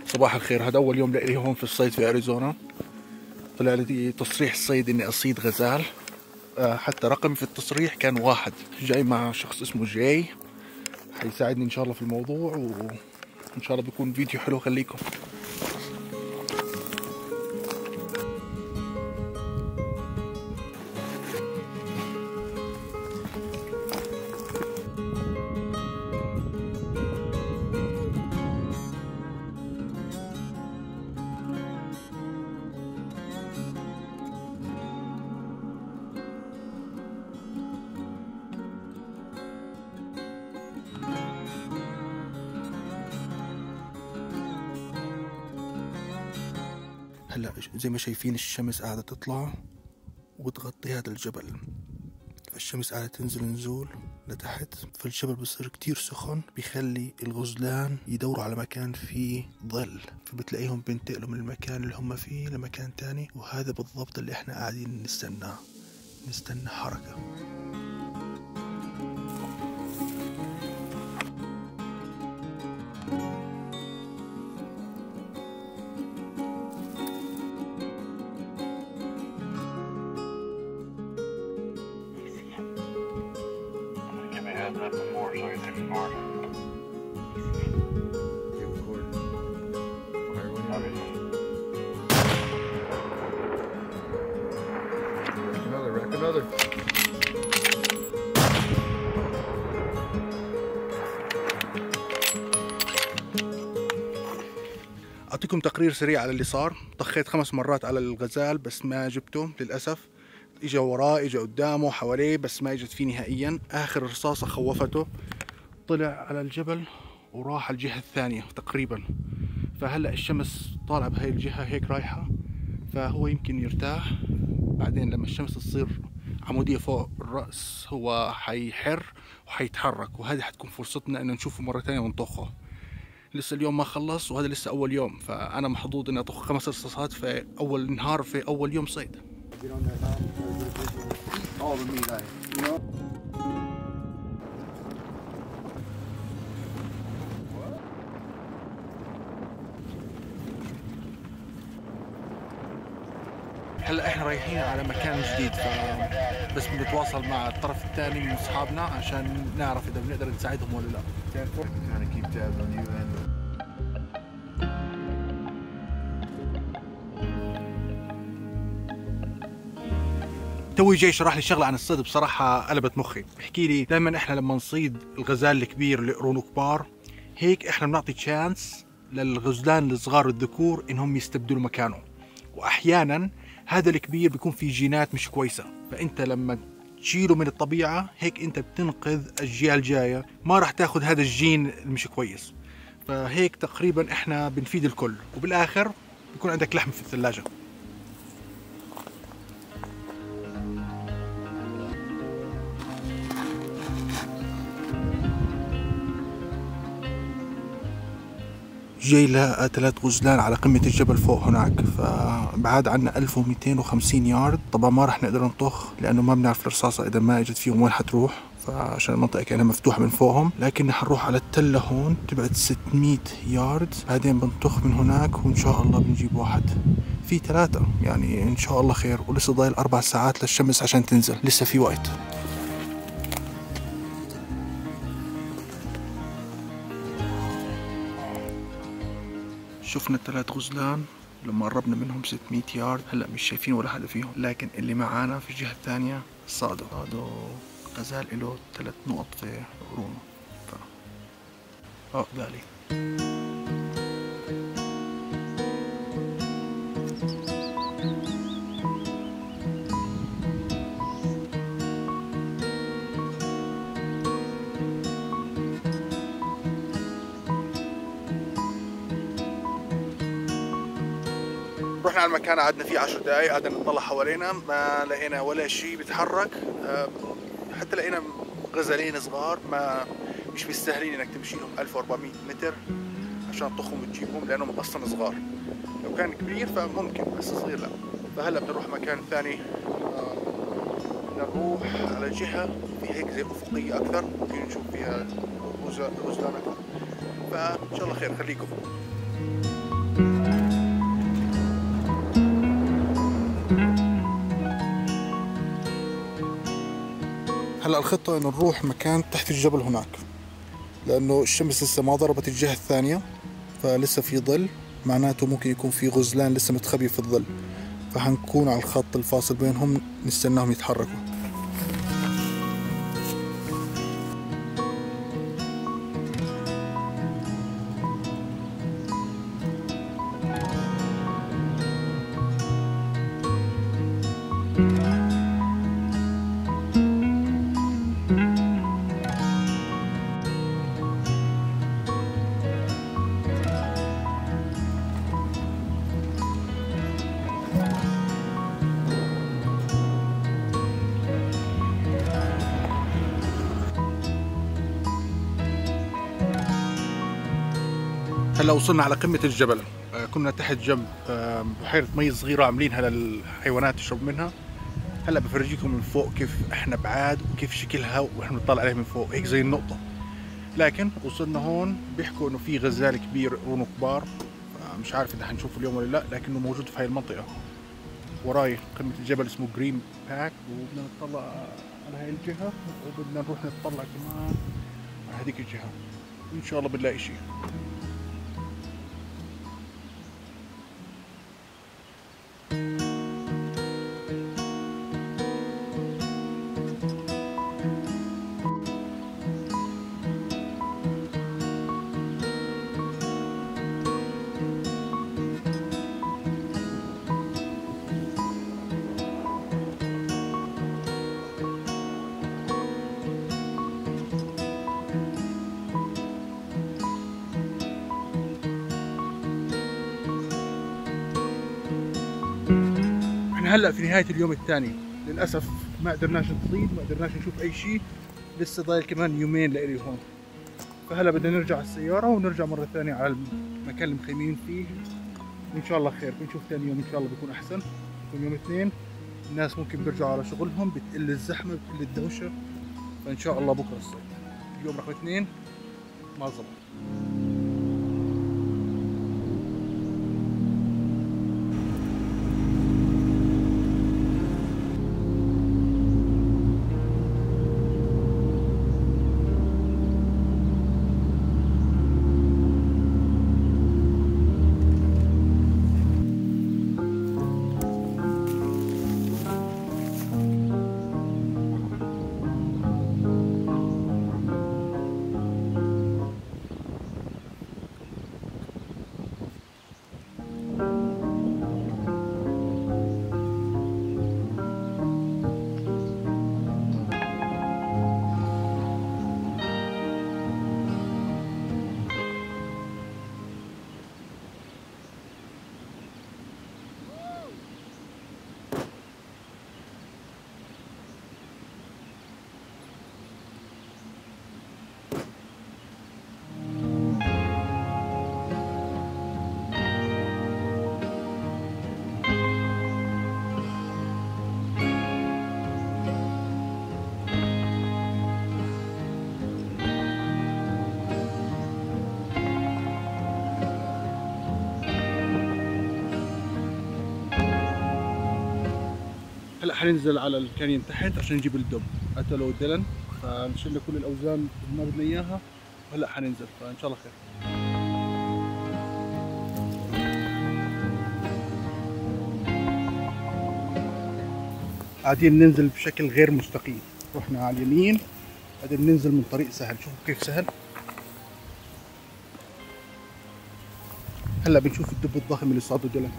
صباح الخير. هذا أول يوم لي هون في الصيد في أريزونا. طلع لي تصريح الصيد إني أصيد غزال. حتى رقمي في التصريح كان 1. جاي مع شخص اسمه جاي، حيساعدني إن شاء الله في الموضوع، وإن شاء الله بيكون فيديو حلو. خليكم. هلا زي ما شايفين الشمس قاعدة تطلع وتغطي هذا الجبل، فالشمس قاعدة تنزل نزول لتحت، فالجبل بصير كتير سخن، بيخلي الغزلان يدوروا على مكان فيه ظل، فبتلاقيهم بينتقلوا من المكان اللي هم فيه لمكان تاني. وهذا بالضبط اللي احنا قاعدين نستناه، نستنى حركة. That before, so he's record. You record. Fire when you're ready. Rack another, rack another. أعطيكم تقرير سريع على اللي صار. طخيت 5 مرات على الغزال بس ما جبته للأسف. اجى وراه، اجى قدامه، حواليه، بس ما اجت فيه نهائيا. اخر رصاصة خوفته، طلع على الجبل وراح الجهة الثانية تقريبا. فهلا الشمس طالعة بهاي الجهة هيك رايحة، فهو يمكن يرتاح. بعدين لما الشمس تصير عمودية فوق الرأس هو حيحر وحيتحرك، وهذه حتكون فرصتنا انه نشوفه مرة ثانية ونطخه. لسه اليوم ما خلص، وهذا لسه اول يوم، فانا محظوظ اني اطخ 5 رصاصات في اول نهار في اول يوم صيد. All the meat you know? هلا احنا رايحين على مكان جديد، بس بنتواصل مع الطرف الثاني من اصحابنا عشان نعرف اذا بنقدر نساعدهم ولا لا. Kind of keep tabs on you and توي جاي شرح لي شغله عن الصيد بصراحه قلبت مخي. بحكي لي دائما احنا لما نصيد الغزال الكبير اللي قرونه كبار هيك احنا بنعطي تشانس للغزلان الصغار الذكور انهم يستبدلوا مكانه، واحيانا هذا الكبير بيكون فيه جينات مش كويسه، فانت لما تشيله من الطبيعه هيك انت بتنقذ اجيال الجايه ما راح تاخذ هذا الجين المش كويس. فهيك تقريبا احنا بنفيد الكل، وبالاخر بيكون عندك لحم في الثلاجه. جاي لقى 3 غزلان على قمة الجبل فوق هناك، فبعاد عنا 1250 يارد. طبعا ما رح نقدر نطخ لأنه ما بنعرف الرصاصة إذا ما إجت فيهم وين حتروح، فعشان المنطقة كأنها مفتوحة من فوقهم. لكن حنروح على التلة هون تبعد 600 يارد، بعدين بنطخ من هناك وإن شاء الله بنجيب واحد. في 3 يعني إن شاء الله خير، ولسه ضايل 4 ساعات للشمس عشان تنزل، لسه في وقت. شفنا 3 غزلان لما قربنا منهم 600 يارد. هلا مش شايفين ولا حدا فيهم، لكن اللي معانا في الجهة الثانية صادوا غزال له 3 نقط في قرونه. بالي رحنا على المكان، قعدنا فيه 10 دقايق، قعدنا نطلع حوالينا، ما لقينا ولا شيء بيتحرك. حتى لقينا غزالين صغار ما مش مستاهلين انك تمشي لهم 1400 متر عشان تطخهم وتجيبهم، لانهم اصلا صغار. لو كان كبير فممكن، بس صغير لا. فهلا بنروح مكان ثاني، نروح على جهة في هيك زي افقية اكثر، ممكن نشوف فيها غزلان اكثر. فان شاء الله خير، خليكم. هلا الخطة انه نروح مكان تحت الجبل هناك، لانه الشمس لسه ما ضربت الجهة الثانية، فلسه في ظل، معناته ممكن يكون في غزلان لسه متخبي في الظل، فحنكون على الخط الفاصل بينهم نستناهم يتحركوا. هلا وصلنا على قمة الجبل. كنا تحت جنب بحيرة مي صغيرة عاملينها للحيوانات تشرب منها. هلا بفرجيكم من فوق كيف احنا بعاد وكيف شكلها واحنا بنطلع عليها من فوق هيك زي النقطة. لكن وصلنا هون بيحكوا انه في غزال كبير قرونه كبار، مش عارف اذا حنشوفه اليوم ولا لا، لكنه موجود في هاي المنطقة. وراي قمة الجبل اسمه جرين باك، وبدنا نطلع على هاي الجهة وبدنا نروح نطلع كمان على هذيك الجهة، ان شاء الله بنلاقي شيء. احنا هلا في نهاية اليوم الثاني، للأسف ما قدرناش نصيد، ما قدرناش نشوف أي شيء، لسه ضايل كمان يومين لإلي هون. فهلا بدنا نرجع على السيارة ونرجع مرة ثانية على المكان اللي مخيمين فيه، وإن شاء الله خير. بنشوف ثاني يوم إن شاء الله بيكون أحسن، بيكون يوم اثنين، الناس ممكن بيرجعوا على شغلهم، بتقل الزحمة بتقل الدوشة، فإن شاء الله بكرة الصيد. اليوم رقم اثنين ما زبط. هلا حننزل على الكانيون تحت عشان نجيب الدب، قتلوا ديلن، فنشيل كل الاوزان اللي ما بدنا اياها، وهلا حننزل فان شاء الله خير. قاعدين ننزل بشكل غير مستقيم، رحنا على اليمين بعدين ننزل من طريق سهل، شوفوا كيف سهل. هلا بنشوف الدب الضخم اللي صاده ديلن.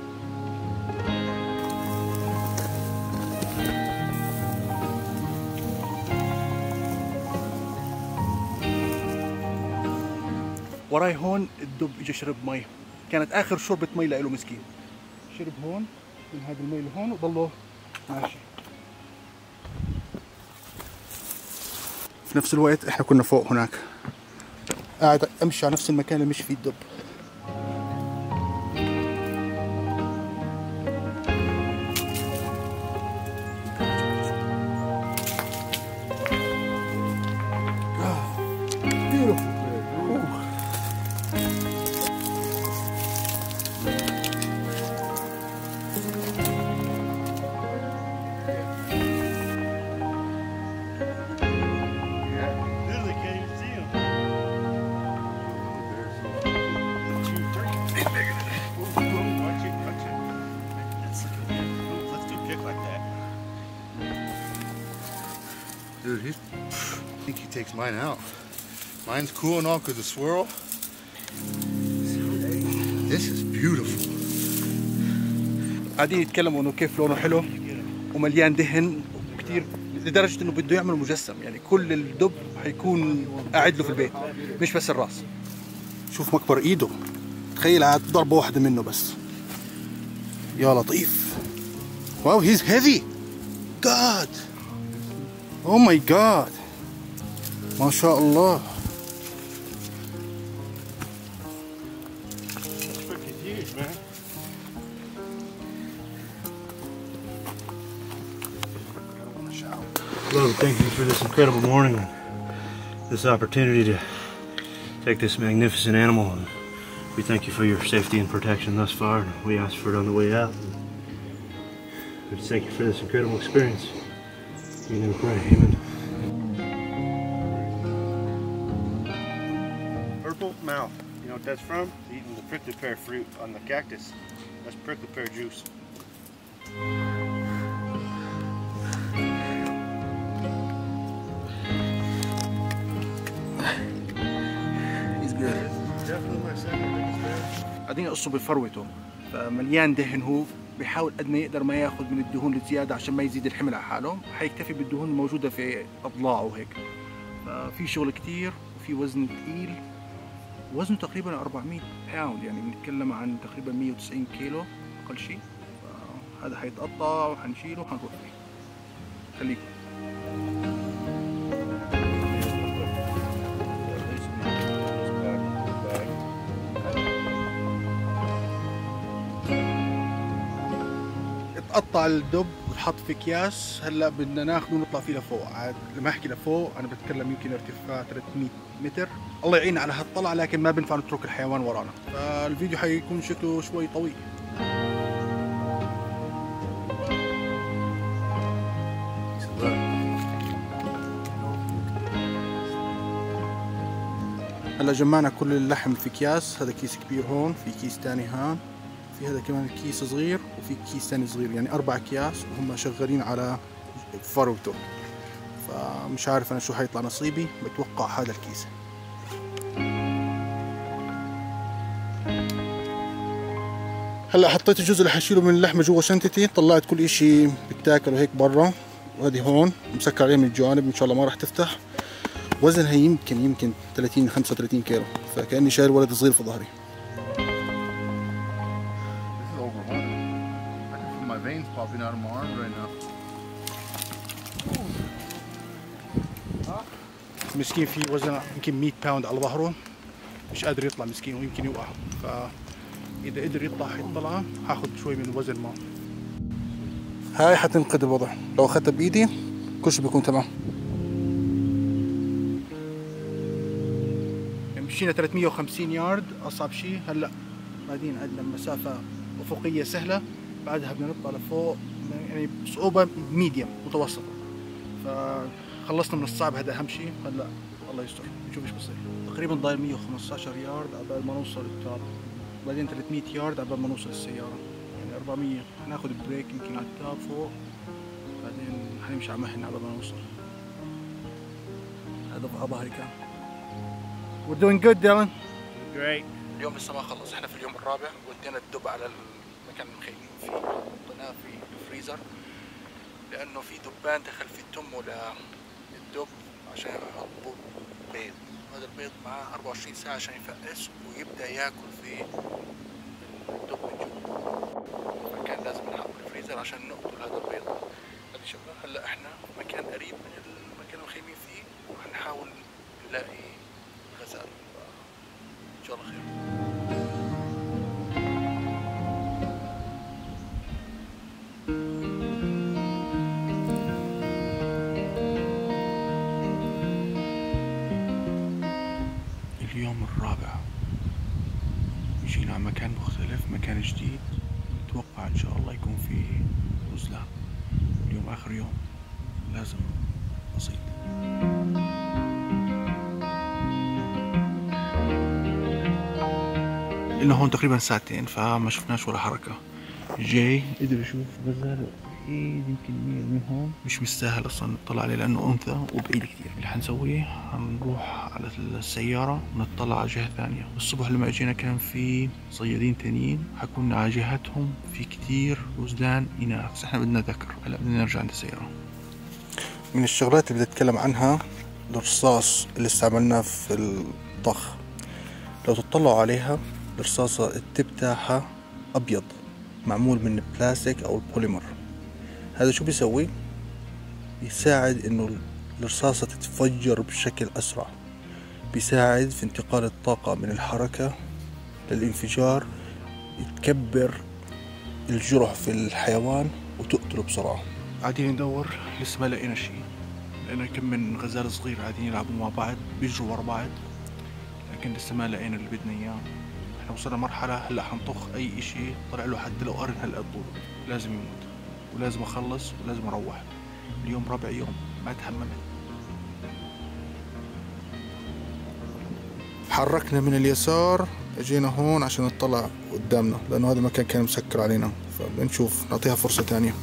وراي هون الدب اجى شرب مي، كانت اخر شربة مي له مسكين، شرب هون من هذا المي لهون وضله ماشي. في نفس الوقت احنا كنا فوق هناك، قاعد امشي على نفس المكان اللي مشي فيه الدب. takes mine out. Mine's cool and all because the swirl. This is beautiful. قاعدين يتكلموا انه كيف لونه حلو ومليان دهن كثير لدرجه انه بده يعمل مجسم، يعني كل الدب حيكون قاعد له في البيت مش بس الراس. شوف مكبر ايده، تخيل عاد ضربه واحده منه بس. يا لطيف. واو هيز هيفي. جاد. او ماي جاد. ما شاء الله. Hello, thank you for this incredible morning and this opportunity to take this magnificent animal. And we thank you for your safety and protection thus far, and we asked for it on the way out. We just thank you for this incredible experience. We never pray. Amen. Purple mouth. You know what that's from? Eating the prickly pear fruit on the cactus. That's prickly pear juice. قاعدين يقصوا بفروته، فمليان دهن، هو بيحاول قد ما يقدر ما ياخذ من الدهون الزياده عشان ما يزيد الحمل على حاله، حيكتفي بالدهون الموجوده في اضلاعه وهيك. ففي شغل كثير وفي وزن ثقيل، وزنه تقريبا 400 باوند، يعني بنتكلم عن تقريبا 190 كيلو اقل شيء. فهذا حيتقطع وحنشيله وحنروح فيه. خليكم. قطع الدب وحط في اكياس. هلا بدنا ناخذه ونطلع فيه لفوق. عاد لما احكي لفوق انا بتكلم يمكن ارتفاع 300 متر. الله يعيننا على هالطلعه، لكن ما بينفع نترك الحيوان ورانا، فالفيديو حيكون شكله شوي طويل. هلا جمعنا كل اللحم في اكياس. هذا كيس كبير هون، في كيس ثاني هون، في هذا كمان كيس صغير، وفي كيس ثاني صغير، يعني 4 أكياس وهم شغالين على فروته. فمش عارف أنا شو حيطلع نصيبي، بتوقع هذا الكيس. هلا حطيت الجزء اللي حشيله من اللحمة جوا شنطتي، طلعت كل إشي بتاكل وهيك برا، وهذه هون مسكر عليها من الجوانب، إن شاء الله ما راح تفتح. وزنها يمكن 30 35 كيلو، فكأني شايل ولد صغير في ظهري. Veins popping out of my arm right now. مسكين في وزن يمكن 100 باوند على ظهره، مش قادر يطلع مسكين ويمكن يوقع. فإذا قدر يطلع حيطلع، هاخذ شوي من الوزن معه. هاي حتنقذ الوضع، لو أخذتها بإيدي كل شيء بيكون تمام. مشينا 350 يارد أصعب شيء. هلا بعدين عندنا مسافة أفقية سهلة، بعدها بدنا نطلع لفوق، يعني صعوبة ميديوم متوسطة. فخلصنا من الصعب، هذا أهم شيء. هلا الله يستر نشوف ايش بصير. تقريبا ضايل 115 يارد قبل ما نوصل التوب، بعدين 300 يارد قبل ما نوصل السيارة، يعني 400. هناخذ بريك يمكن على التوب فوق، بعدين حنمشي على مهلنا قبل ما نوصل. هذا ظهري كان. We're doing good, Dylan. Great. اليوم لسه ما خلص، احنا في اليوم الرابع، ودينا الدب على المكان اللي مخيمين فيه، حطيناه في الفريزر لأنه في دبان دخل في تمه للدب عشان يحطوا بيض. هذا البيض معاه 24 ساعة عشان يفقس ويبدأ ياكل في الدب من جوا، فكان لازم نحطه في الفريزر عشان نقتل هذا البيض. هذه شغلة. هلا احنا مكان قريب من المكان اللي مخيمين فيه، وهنحاول نلاقي غزال. إن شاء الله خير. اليوم الرابع، مشينا على مكان مختلف، مكان جديد، نتوقع إن شاء الله يكون فيه غزلان. اليوم آخر يوم، لازم أصيد. إلنا هون تقريبا ساعتين، فما شفناش ولا حركة. جاي قدر يشوف غزال يمكن 100 منهم مش مستاهل اصلا نطلع عليه لانه انثى وبعيد كثير. اللي حنسويه هنروح على السيارة ونطلع على جهة ثانية. الصبح لما اجينا كان في صيادين تانيين حكوا لنا على جهتهم في كثير وزدان اناث، بس احنا بدنا ذكر. هلا بدنا نرجع عند السيارة. من الشغلات اللي بدي اتكلم عنها الرصاص اللي استعملناه في الطخ. لو تطلعوا عليها الرصاصة التب تاعها ابيض، معمول من البلاستيك او البوليمر. هذا شو بيسوي؟ بيساعد انه الرصاصة تتفجر بشكل اسرع، بيساعد في انتقال الطاقة من الحركة للانفجار، يتكبر الجرح في الحيوان وتقتله بسرعة. قاعدين ندور لسه ما لقينا شيء، لقينا كم من غزال صغير قاعدين يلعبوا مع بعض بيجروا ورا بعض، لكن لسه ما لقينا اللي بدنا اياه. احنا وصلنا مرحلة هلا حنطخ اي اشي طلع له حتى لو قرن هالقد طوله لازم يموت، ولازم اخلص ولازم اروح. اليوم رابع يوم ما تحملت. حركنا من اليسار اجينا هون عشان نطلع قدامنا لانه هذا المكان كان مسكر علينا، فبنشوف نعطيها فرصة تانية.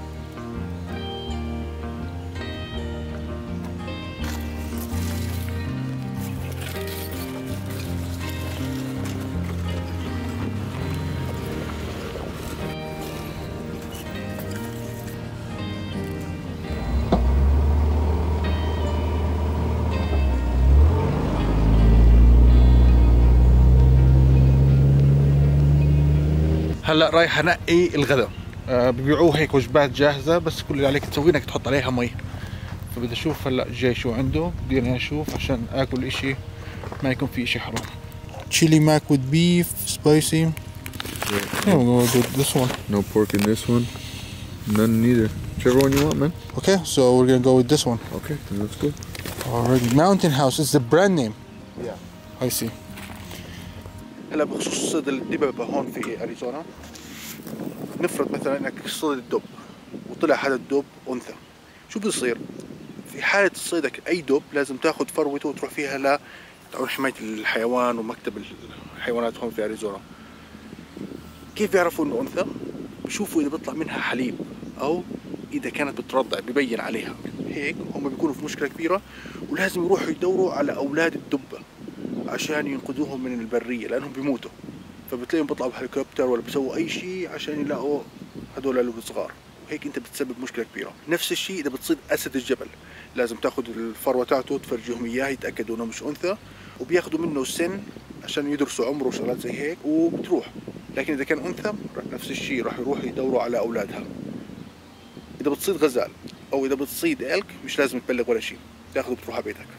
هلا رايح انقي الغداء. ببيعوه هيك وجبات جاهزه، بس كل اللي عليك تسويه انك تحط عليها مي. فبدي اشوف هلا جاي شو عنده، بدي اشوف عشان اكل اشي ما يكون في اشي حرام. Chili mac with beef, spicy. Yeah, we'll go with this one. No pork in this one. None neither. Whichever one you want, man. Okay, so we're gonna go with this one. Okay, then let's go. Already, Mountain House is the brand name. Yeah. I see. هلا بخصوص صيد الدببة هون في أريزونا، نفرض مثلا انك صيد الدب وطلع هذا الدب انثى، شو بيصير؟ في حالة صيدك اي دب لازم تاخذ فروته وتروح فيها ل حماية الحيوان ومكتب الحيوانات هون في أريزونا. كيف بيعرفوا انه انثى؟ بشوفوا اذا بيطلع منها حليب او اذا كانت بترضع ببين عليها. هيك هم بيكونوا في مشكلة كبيرة ولازم يروحوا يدوروا على اولاد الدبة عشان ينقذوهم من البرية لانهم بيموتوا، فبتلاقيهم بيطلعوا بهليكوبتر ولا بيسووا اي شيء عشان يلاقوا هذول الصغار، وهيك انت بتسبب مشكلة كبيرة. نفس الشيء اذا بتصيد اسد الجبل، لازم تاخذ الفروة تاعته تفرجيهم اياه يتاكدوا انه مش انثى، وبياخذوا منه سن عشان يدرسوا عمره وشغلات زي هيك وبتروح. لكن اذا كان انثى نفس الشيء راح يروحوا يدوروا على اولادها. اذا بتصيد غزال او اذا بتصيد الك مش لازم تبلغ ولا شيء، تاخذه بتروح على بيتك.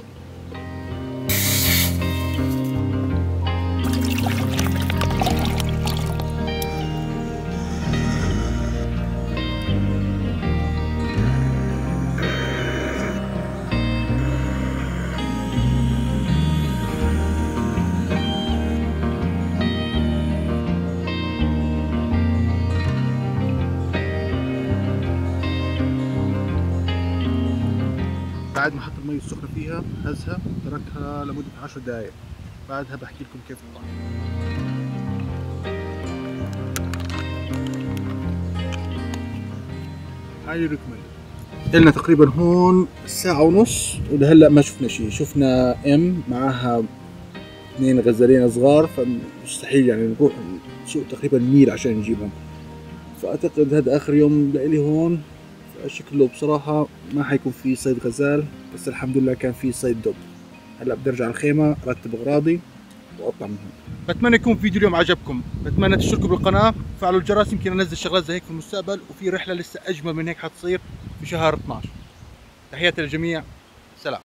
بعد ما حط المي السخنة فيها هزها تركها لمدة 10 دقائق، بعدها بحكي لكم كيف تطلع. هاي ريكومند. إلنا تقريبا هون ساعة ونص ولهلا ما شفنا شيء. شفنا معاها 2 غزالين صغار، فمستحيل يعني نروح نسوق تقريبا ميل عشان نجيبهم. فأعتقد هذا آخر يوم لإلي هون. شكله بصراحة ما حيكون في صيد غزال، بس الحمد لله كان في صيد دب. هلا بدي ارجع الخيمة ارتب اغراضي واطلع من هون. بتمنى يكون فيديو اليوم عجبكم، بتمنى تشتركوا بالقناة، فعلوا الجرس، يمكن انزل شغلات زي هيك في المستقبل، وفي رحلة لسه اجمل من هيك حتصير في شهر 12. تحياتي للجميع، سلام.